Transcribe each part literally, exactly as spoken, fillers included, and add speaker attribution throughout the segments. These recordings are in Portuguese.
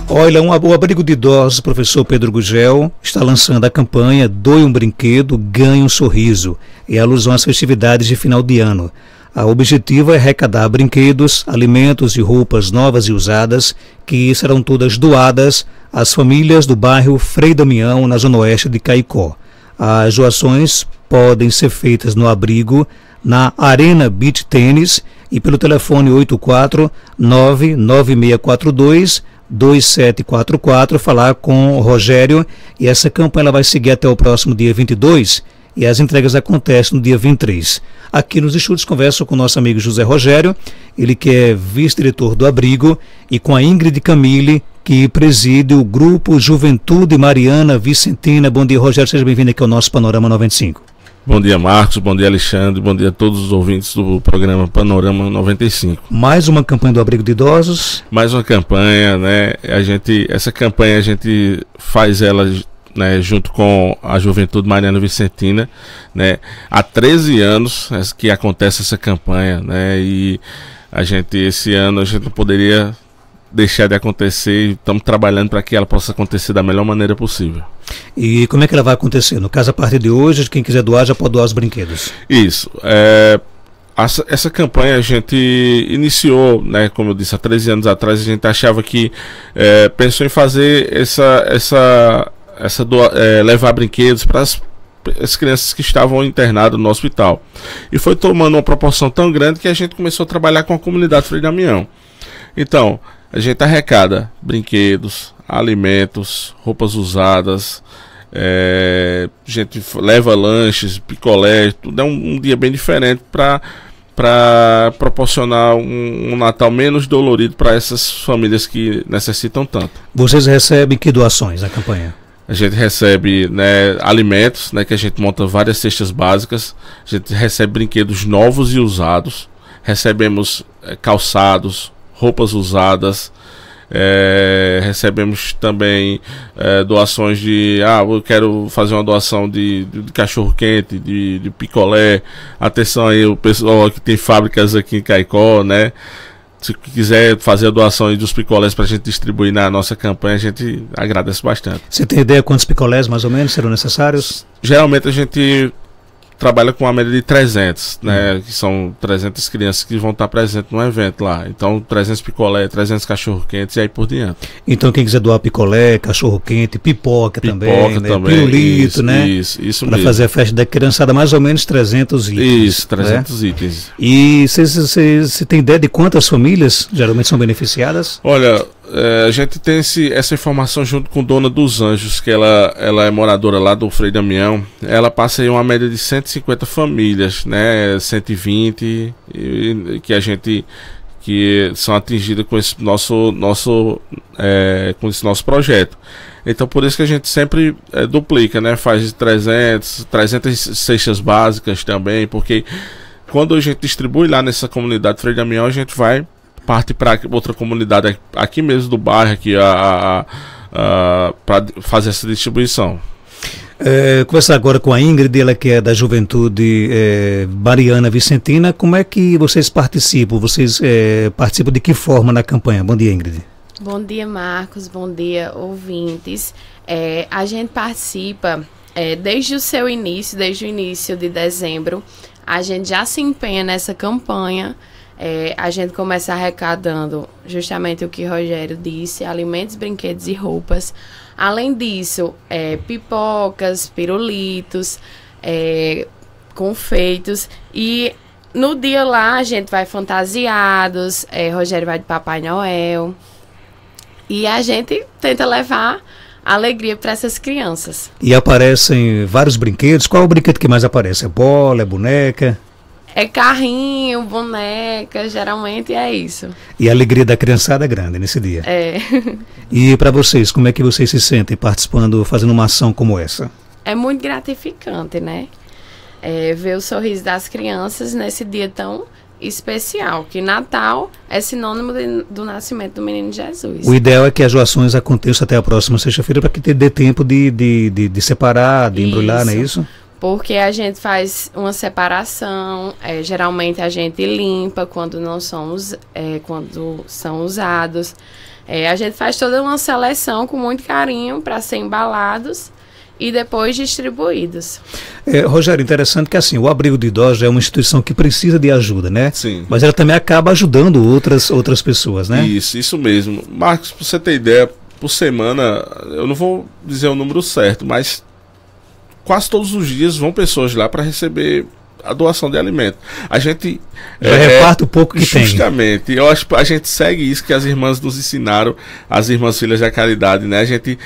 Speaker 1: Olha, um, o Abrigo de Idosos, professor Pedro Gugel, está lançando a campanha Doe um Brinquedo, Ganhe um Sorriso, em alusão às festividades de final de ano. O objetivo é arrecadar brinquedos, alimentos e roupas novas e usadas, que serão todas doadas às famílias do bairro Frei Damião, na zona oeste de Caicó. As doações podem ser feitas no abrigo, na Arena Beach Tênis e pelo telefone oito quatro nove nove seis quatro dois dois sete quatro quatro, falar com o Rogério, e essa campanha ela vai seguir até o próximo dia vinte e dois e as entregas acontecem no dia vinte e três. Aqui nos estúdios converso com o nosso amigo José Rogério, ele que é vice-diretor do abrigo, e com a Ingrid Camille, que preside o grupo Juventude Mariana Vicentina. Bom dia, Rogério, seja bem-vindo aqui ao nosso Panorama noventa e cinco.
Speaker 2: Bom dia, Marcos, bom dia, Alexandre, bom dia a todos os ouvintes do programa Panorama noventa e cinco.
Speaker 1: Mais uma campanha do Abrigo de Idosos.
Speaker 2: Mais uma campanha, né? A gente, essa campanha a gente faz ela, né, junto com a Juventude Mariana Vicentina, né? Há treze anos que acontece essa campanha, né? E a gente, esse ano, a gente não poderia deixar de acontecer, e estamos trabalhando para que ela possa acontecer da melhor maneira possível.
Speaker 1: E como é que ela vai acontecer? No caso, a partir de hoje, quem quiser doar já pode doar os brinquedos.
Speaker 2: Isso. É, essa, essa campanha a gente iniciou, né, como eu disse, há treze anos atrás. A gente achava que é, pensou em fazer essa, essa, essa doa, é, levar brinquedos para as as crianças que estavam internadas no hospital. E foi tomando uma proporção tão grande que a gente começou a trabalhar com a comunidade Frei Damião. Então, a gente arrecada brinquedos, alimentos, roupas usadas, é, a gente leva lanches, picolé, tudo. É um, um dia bem diferente para para proporcionar um, um Natal menos dolorido para essas famílias que necessitam tanto.
Speaker 1: Vocês recebem que doações na campanha?
Speaker 2: A gente recebe, né, alimentos, né, que a gente monta várias cestas básicas. A gente recebe brinquedos novos e usados. Recebemos é, calçados, roupas usadas. É, recebemos também é, doações de, ah, eu quero fazer uma doação de, de, de cachorro quente, de, de picolé. Atenção aí o pessoal que tem fábricas aqui em Caicó, né? Se quiser fazer a doação aí dos picolés para a gente distribuir na nossa campanha, a gente agradece bastante.
Speaker 1: Você tem ideia quantos picolés mais ou menos serão necessários?
Speaker 2: Geralmente a gente trabalha com uma média de trezentos, né? Hum. Que são trezentas crianças que vão estar presentes no evento lá. Então, trezentos picolé, trezentos cachorro-quentes e aí por diante.
Speaker 1: Então, quem quiser doar picolé, cachorro-quente, pipoca, pipoca também, né?
Speaker 2: também,
Speaker 1: pirulito,
Speaker 2: isso,
Speaker 1: né?
Speaker 2: Isso, isso
Speaker 1: Para fazer a festa da criançada, mais ou menos trezentos itens.
Speaker 2: Isso, trezentos
Speaker 1: né?
Speaker 2: itens.
Speaker 1: E você tem ideia de quantas famílias geralmente são beneficiadas?
Speaker 2: Olha, é, a gente tem esse, essa informação junto com Dona dos Anjos, que ela, ela é moradora lá do Frei Damião. Ela passa aí uma média de cento e cinquenta famílias, né? cento e vinte e, que a gente que são atingidas com esse nosso, nosso, é, com esse nosso projeto. Então por isso que a gente sempre é, duplica, né? Faz trezentas, trezentas cestas básicas também, porque quando a gente distribui lá nessa comunidade Frei Damião, a gente vai parte para outra comunidade aqui mesmo do bairro aqui a, a, a, para fazer essa distribuição.
Speaker 1: É, conversar agora com a Ingrid, ela que é da Juventude é, Mariana Vicentina. Como é que vocês participam? Vocês é, participam de que forma na campanha? Bom dia, Ingrid.
Speaker 3: Bom dia, Marcos. Bom dia, ouvintes. É, a gente participa é, desde o seu início, desde o início de dezembro. A gente já se empenha nessa campanha. É, a gente começa arrecadando justamente o que Rogério disse: alimentos, brinquedos e roupas. Além disso, é, pipocas, pirulitos, é, confeitos. E no dia lá a gente vai fantasiados, é, Rogério vai de Papai Noel. E a gente tenta levar alegria para essas crianças.
Speaker 1: E aparecem vários brinquedos. Qual é o brinquedo que mais aparece? É bola, é boneca?
Speaker 3: É carrinho, boneca, geralmente é isso.
Speaker 1: E a alegria da criançada é grande nesse dia.
Speaker 3: É.
Speaker 1: E para vocês, como é que vocês se sentem participando, fazendo uma ação como essa?
Speaker 3: É muito gratificante, né? É, ver o sorriso das crianças nesse dia tão especial, que Natal é sinônimo de, do nascimento do menino Jesus.
Speaker 1: O ideal é que as doações aconteçam até a próxima sexta-feira para que dê tempo de, de, de, de separar, de embrulhar, não é isso?
Speaker 3: porque a gente faz uma separação, é, geralmente a gente limpa quando não são, us é, quando são usados. É, a gente faz toda uma seleção com muito carinho para ser embalados e depois distribuídos.
Speaker 1: É, Rogério, interessante que assim, o abrigo de idosos é uma instituição que precisa de ajuda, né?
Speaker 2: Sim.
Speaker 1: Mas ela também acaba ajudando outras, outras pessoas, né?
Speaker 2: Isso, isso mesmo. Marcos, para você ter ideia, por semana, eu não vou dizer o número certo, mas quase todos os dias vão pessoas lá para receber a doação de alimento. A gente
Speaker 1: já
Speaker 2: é,
Speaker 1: reparta o pouco que
Speaker 2: justamente, tem. Justamente. Eu acho que a gente segue isso que as irmãs nos ensinaram, as irmãs filhas da caridade, né? A gente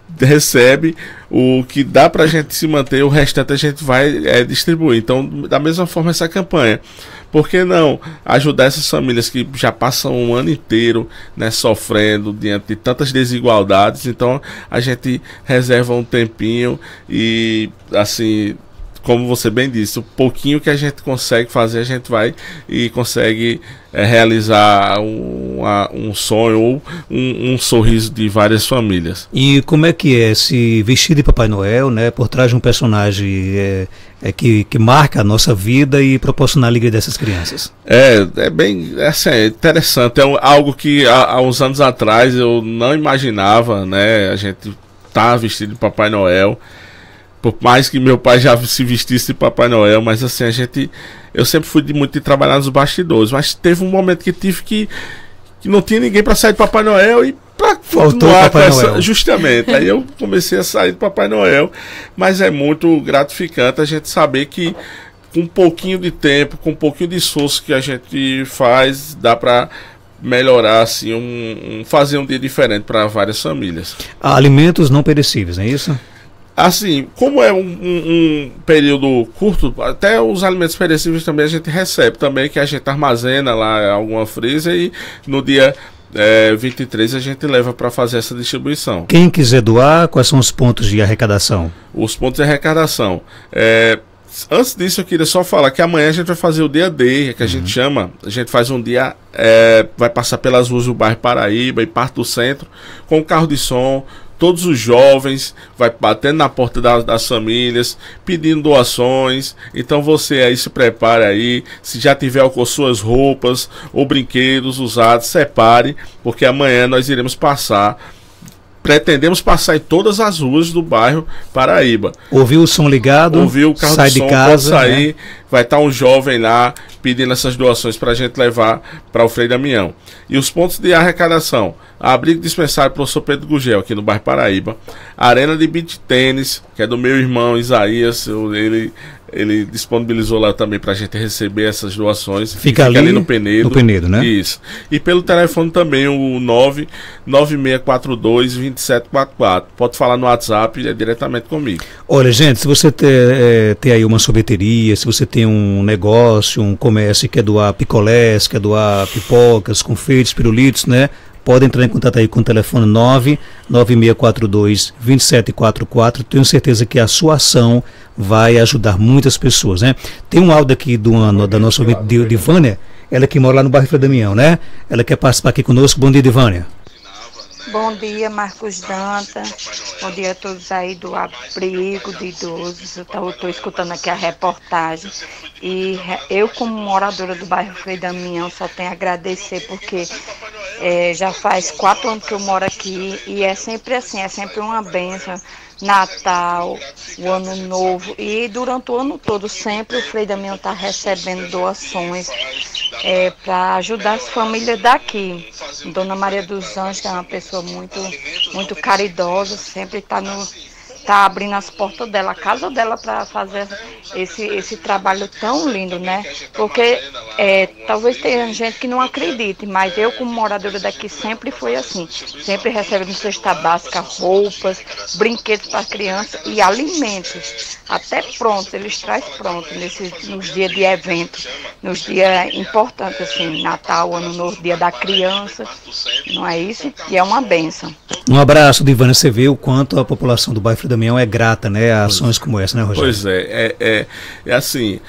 Speaker 2: recebe o que dá pra gente se manter, o restante a gente vai é, distribuir. Então, da mesma forma essa campanha. Por que não ajudar essas famílias que já passam um ano inteiro, né, sofrendo diante de tantas desigualdades? Então, a gente reserva um tempinho e, assim, como você bem disse, o pouquinho que a gente consegue fazer, a gente vai e consegue é, realizar um, um sonho ou um, um sorriso de várias famílias.
Speaker 1: E como é que é se vestir de Papai Noel, né, por trás de um personagem é, é que, que marca a nossa vida e proporcionar a alegria dessas crianças?
Speaker 2: É, é bem é, assim, é interessante, é um, algo que há, há uns anos atrás eu não imaginava, né, a gente tá vestido de Papai Noel. Por mais que meu pai já se vestisse de Papai Noel, mas assim, a gente... Eu sempre fui de muito de trabalhar nos bastidores, mas teve um momento que tive que... que não tinha ninguém para sair de Papai Noel e para
Speaker 1: continuar com essa... Noel.
Speaker 2: Justamente, aí eu comecei a sair de Papai Noel, mas é muito gratificante a gente saber que com um pouquinho de tempo, com um pouquinho de esforço que a gente faz, dá para melhorar, assim, um, um, fazer um dia diferente para várias famílias.
Speaker 1: Alimentos não perecíveis, não é isso?
Speaker 2: Assim, como é um, um, um período curto, até os alimentos perecíveis também a gente recebe também, que a gente armazena lá em alguma freezer e no dia é, vinte e três a gente leva para fazer essa distribuição.
Speaker 1: Quem quiser doar, quais são os pontos de arrecadação?
Speaker 2: Os pontos de arrecadação. É, antes disso eu queria só falar que amanhã a gente vai fazer o dia D, que a uhum. gente chama, a gente faz um dia, é, vai passar pelas ruas do bairro Paraíba e parte do centro, com um carro de som, todos os jovens, vai batendo na porta das, das famílias, pedindo doações. Então você aí se prepare aí, se já tiver com suas roupas ou brinquedos usados, separe, porque amanhã nós iremos passar, pretendemos passar em todas as ruas do bairro Paraíba.
Speaker 1: Ouviu o som ligado,
Speaker 2: ouviu o carro
Speaker 1: sai
Speaker 2: de, som,
Speaker 1: de casa,
Speaker 2: pode sair,
Speaker 1: né?
Speaker 2: Vai estar um jovem lá pedindo essas doações para a gente levar para o Frei Damião. E os pontos de arrecadação: abrigo dispensário professor Pedro Gugel, aqui no bairro Paraíba, arena de beach tênis, que é do meu irmão Isaías, ele, ele disponibilizou lá também para a gente receber essas doações.
Speaker 1: Fica, fica ali, ali no Penedo. No Penedo, né?
Speaker 2: Isso. E pelo telefone também, o nove nove seis quatro dois, dois sete quatro quatro. Pode falar no WhatsApp, é diretamente comigo. Olha,
Speaker 1: gente, se você ter, é, ter aí uma sorveteria, se você tem um negócio, um comércio que quer doar picolés, quer doar pipocas, confeitos, pirulitos, né? Pode entrar em contato aí com o telefone nove nove seis quatro dois, dois sete quatro quatro. Tenho certeza que a sua ação vai ajudar muitas pessoas, né? Tem um áudio aqui do ano, da nossa ouvinte de, de Vânia, ela que mora lá no bairro Frei Damião, né? Ela quer participar aqui conosco. Bom dia, Vânia.
Speaker 4: Bom dia, Marcos Danta. Bom dia a todos aí do abrigo de idosos. Eu estou escutando aqui a reportagem. E eu, como moradora do bairro Frei Damião, só tenho a agradecer, porque é, já faz quatro anos que eu moro aqui e é sempre assim, é sempre uma bênção. Natal, o Ano Novo, e durante o ano todo sempre o Frei Damião está recebendo doações é, para ajudar as famílias daqui. Dona Maria dos Anjos é uma pessoa muito, muito caridosa, sempre está no tá abrindo as portas dela, a casa dela, para fazer esse, esse trabalho tão lindo, né? Porque é, talvez tenha gente que não acredite, mas eu, como moradora daqui, sempre foi assim. Sempre recebendo cesta básica, roupas, brinquedos para criança e alimentos. Até pronto, eles trazem pronto nesses, nos dias de evento, nos dias importantes, assim, Natal, Ano Novo, Dia da Criança. Não é isso? E é uma bênção.
Speaker 1: Um abraço, Divânia. Você vê o quanto a população do bairro Frei Damião é grata, né, a ações como essa, né, Rogério?
Speaker 2: Pois é, é, é, é assim,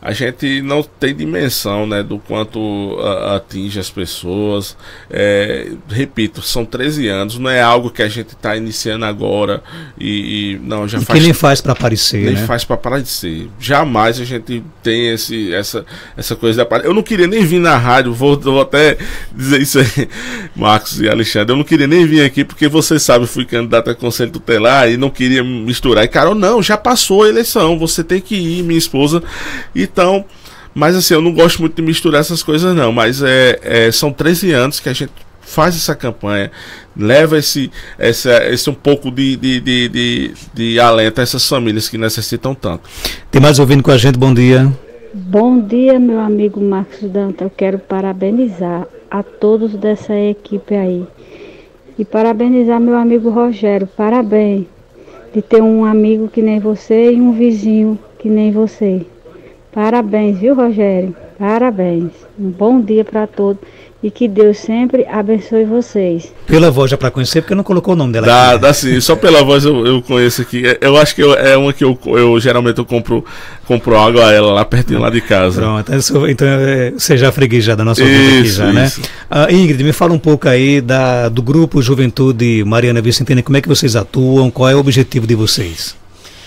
Speaker 2: a gente não tem dimensão, né, do quanto a, atinge as pessoas. É, repito, são treze anos, não é algo que a gente está iniciando agora e, e não, já
Speaker 1: e
Speaker 2: faz...
Speaker 1: que nem faz para aparecer,
Speaker 2: nem
Speaker 1: né?
Speaker 2: faz para aparecer. Jamais a gente tem esse, essa, essa coisa de aparecer. Eu não queria nem vir na rádio, vou, vou até dizer isso aí, Marcos e Alexandre, eu não queria nem vir aqui porque vocês sabem, eu fui candidato a conselho tutelar e não queria misturar. E Carol, não, já passou a eleição, você tem que ir, minha esposa. Então, mas assim, eu não gosto muito de misturar essas coisas não, mas é, é, são treze anos que a gente faz essa campanha, leva esse, essa, esse um pouco de, de, de, de, de alento a essas famílias que necessitam tanto.
Speaker 1: Tem mais ouvindo com a gente, bom dia.
Speaker 5: Bom dia, meu amigo Marcos Danta. Eu quero parabenizar a todos dessa equipe aí. E parabenizar meu amigo Rogério. Parabéns de ter um amigo que nem você e um vizinho que nem você. Parabéns, viu, Rogério? Parabéns. Um bom dia para todos. E que Deus sempre abençoe vocês.
Speaker 1: Pela voz já para conhecer, porque não colocou o nome dela
Speaker 2: dá,
Speaker 1: aqui.
Speaker 2: Dá sim, só pela voz eu, eu conheço aqui. Eu acho que eu, é uma que eu, eu geralmente eu compro, compro água a ela lá pertinho lá de casa.
Speaker 1: Pronto, então é, você já freguês já da nossa ouvinte aqui já, isso. né? Uh, Ingrid, me fala um pouco aí da, do grupo Juventude Mariana Vicentina, como é que vocês atuam, qual é o objetivo de vocês?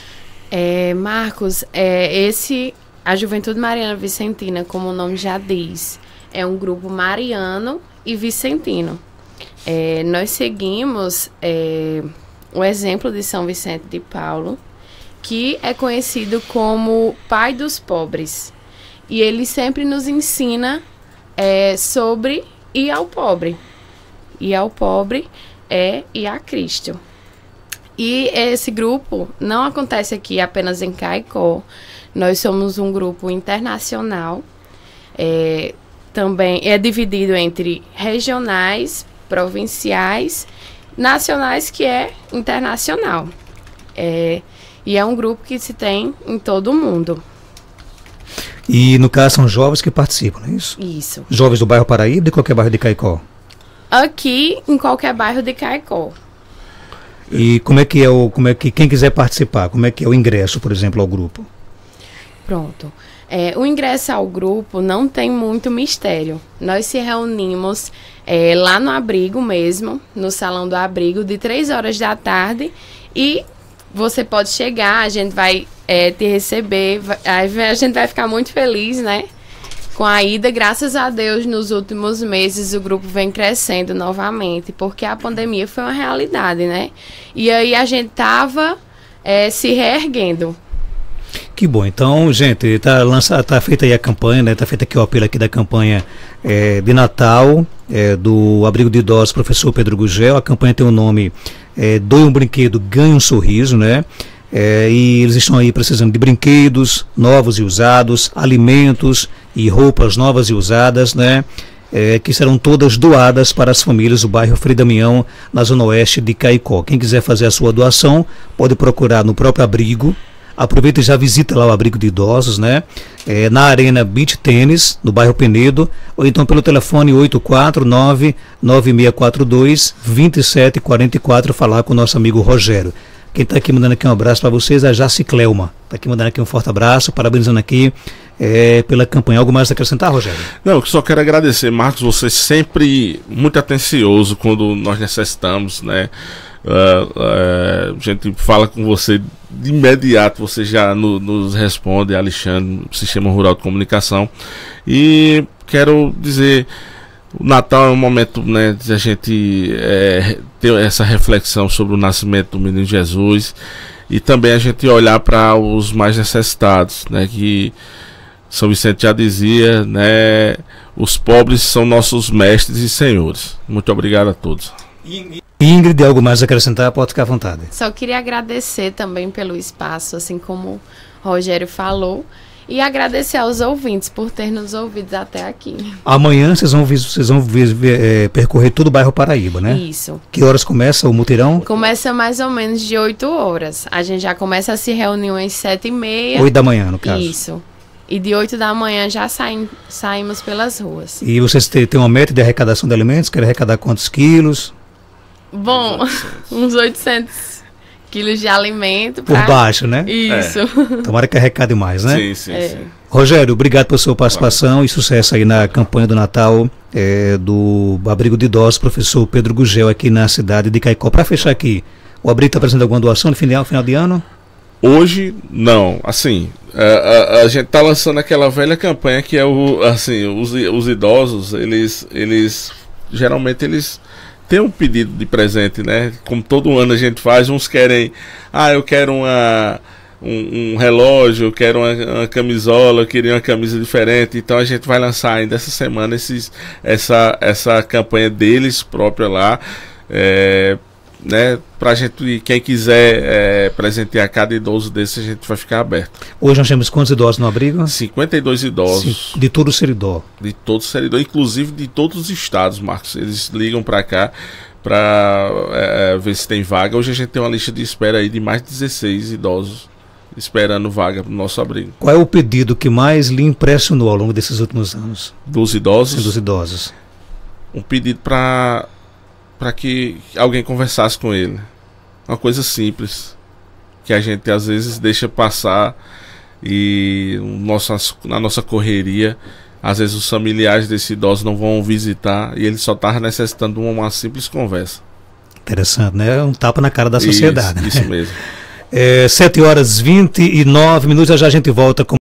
Speaker 3: É, Marcos, é, esse, a Juventude Mariana Vicentina, como o nome já diz, é um grupo mariano e vicentino. É, nós seguimos é, o exemplo de São Vicente de Paulo, que é conhecido como pai dos pobres. E ele sempre nos ensina é, sobre ir ao pobre. Ir ao pobre é ir a Cristo. E esse grupo não acontece aqui apenas em Caicó. Nós somos um grupo internacional. É, também é dividido entre regionais, provinciais, nacionais, que é internacional. É, e é um grupo que se tem em todo o mundo.
Speaker 1: E no caso são jovens que participam, não é isso?
Speaker 3: Isso.
Speaker 1: Jovens do bairro Paraíba, de qualquer bairro de Caicó?
Speaker 3: Aqui, em qualquer bairro de Caicó.
Speaker 1: E como é que é o, como é que quem quiser participar, como é que é o ingresso, por exemplo, ao grupo?
Speaker 3: Pronto. É, o ingresso ao grupo não tem muito mistério. Nós se reunimos é, lá no abrigo mesmo, no salão do abrigo, de três horas da tarde, e você pode chegar, a gente vai é, te receber, vai, a gente vai ficar muito feliz, né? Com a ida, graças a Deus, nos últimos meses o grupo vem crescendo novamente, porque a pandemia foi uma realidade, né? E aí a gente tava é, se reerguendo.
Speaker 1: Que bom, então, gente, está tá feita aí a campanha, né? Está feita aqui o apelo aqui da campanha é, de Natal, é, do Abrigo de Idosos Professor Pedro Gugel. A campanha tem o nome é, Doe um Brinquedo, Ganhe um Sorriso, né? É, e eles estão aí precisando de brinquedos novos e usados, alimentos e roupas novas e usadas, né? É, que serão todas doadas para as famílias do bairro Frei Damião, na zona oeste de Caicó. Quem quiser fazer a sua doação, pode procurar no próprio abrigo. Aproveita e já visita lá o abrigo de idosos, né? É, na Arena Beach Tênis, no bairro Penedo, ou então pelo telefone oito quatro nove, nove seis quatro dois, dois sete quatro quatro, falar com o nosso amigo Rogério. Quem está aqui mandando aqui um abraço para vocês é a Jaci Cleuma. Está aqui mandando aqui um forte abraço, parabenizando aqui é, pela campanha. Algo mais a acrescentar, Rogério?
Speaker 2: Não, eu só quero agradecer, Marcos, você sempre muito atencioso quando nós necessitamos, né? Uh, uh, a gente fala com você de imediato, você já no, nos responde, Alexandre, Sistema Rural de Comunicação. E quero dizer, o Natal é um momento, né, de a gente é, ter essa reflexão sobre o nascimento do menino Jesus e também a gente olhar para os mais necessitados, né, que São Vicente já dizia, né, os pobres são nossos mestres e senhores. Muito obrigado a todos.
Speaker 1: Ingrid, algo mais a acrescentar? Pode ficar à vontade.
Speaker 3: Só queria agradecer também pelo espaço, assim como o Rogério falou, e agradecer aos ouvintes por ter nos ouvido até aqui.
Speaker 1: Amanhã vocês vão, vocês vão ver, ver, é, percorrer todo o bairro Paraíba, né?
Speaker 3: Isso.
Speaker 1: Que horas começa o mutirão?
Speaker 3: Começa mais ou menos de oito horas. A gente já começa a se reunir às sete e meia.
Speaker 1: oito da manhã, no caso.
Speaker 3: Isso. E de oito da manhã já saim, saímos pelas ruas.
Speaker 1: E vocês têm, têm uma meta de arrecadação de alimentos? Querem arrecadar quantos quilos?
Speaker 3: Bom, uns oitocentos quilos de alimento.
Speaker 1: Por
Speaker 3: pra...
Speaker 1: baixo, né?
Speaker 3: Isso.
Speaker 1: É. Tomara que arrecade mais, né?
Speaker 2: Sim, sim,
Speaker 3: É.
Speaker 2: sim.
Speaker 1: Rogério, obrigado pela sua participação e sucesso aí na campanha do Natal é, do Abrigo de Idosos, professor Pedro Gugel, aqui na cidade de Caicó. Para fechar aqui, o Abrigo está apresentando alguma doação no final, final de ano?
Speaker 2: Hoje, não. Assim, a, a, a gente tá lançando aquela velha campanha que é o, assim, os, os idosos, eles, eles, geralmente eles têm um pedido de presente, né? Como todo ano a gente faz, uns querem, ah, eu quero uma... Um, um relógio, eu quero uma, uma camisola, eu queria uma camisa diferente. Então a gente vai lançar ainda essa semana esses, essa, essa campanha deles própria lá, é, né, pra gente, quem quiser é, presentear cada idoso desse, a gente vai ficar aberto.
Speaker 1: Hoje nós temos quantos idosos no abrigo?
Speaker 2: cinquenta e dois idosos.
Speaker 1: Sim, de todo o Seridó.
Speaker 2: De todo o Seridó, inclusive de todos os estados, Marcos. Eles ligam para cá para é, ver se tem vaga. Hoje a gente tem uma lista de espera aí de mais de dezesseis idosos esperando vaga para o nosso abrigo.
Speaker 1: Qual é o pedido que mais lhe impressionou ao longo desses últimos anos?
Speaker 2: Dos idosos?
Speaker 1: Sim, dos idosos.
Speaker 2: Um pedido para para que alguém conversasse com ele. Uma coisa simples, que a gente às vezes deixa passar e nossa, na nossa correria, às vezes os familiares desse idoso não vão visitar e ele só está necessitando de uma, uma simples conversa.
Speaker 1: Interessante, né? Um tapa na cara da sociedade.
Speaker 2: Isso, isso mesmo.
Speaker 1: É, sete horas e vinte e nove minutos, já a gente volta com